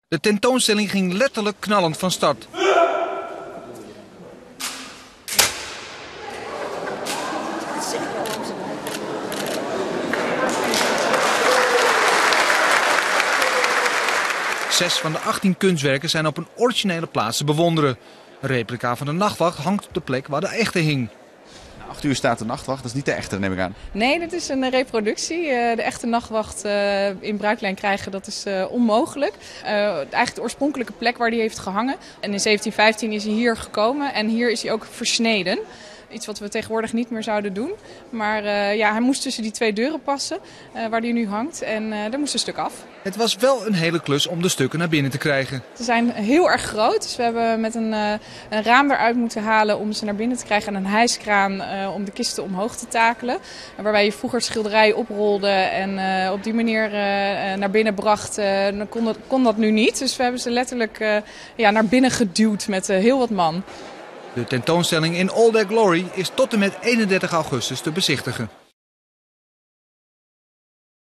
De tentoonstelling ging letterlijk knallend van start. Zes van de 18 kunstwerken zijn op een originele plaats te bewonderen. Een replica van de Nachtwacht hangt op de plek waar de echte hing. 8 uur staat de Nachtwacht, dat is niet de echte, neem ik aan. Nee, dit is een reproductie. De echte Nachtwacht in bruiklijn krijgen, dat is onmogelijk. Eigenlijk de oorspronkelijke plek waar die heeft gehangen. En in 1715 is hij hier gekomen en hier is hij ook versneden. Iets wat we tegenwoordig niet meer zouden doen. Maar hij moest tussen die twee deuren passen waar die nu hangt. En daar moest een stuk af. Het was wel een hele klus om de stukken naar binnen te krijgen. Ze zijn heel erg groot. Dus we hebben met een raam eruit moeten halen om ze naar binnen te krijgen. En een hijskraan om de kisten omhoog te takelen. Waarbij je vroeger schilderijen oprolde en op die manier naar binnen bracht. Dan kon dat nu niet. Dus we hebben ze letterlijk naar binnen geduwd met heel wat man. De tentoonstelling in All Their Glory is tot en met 31 augustus te bezichtigen.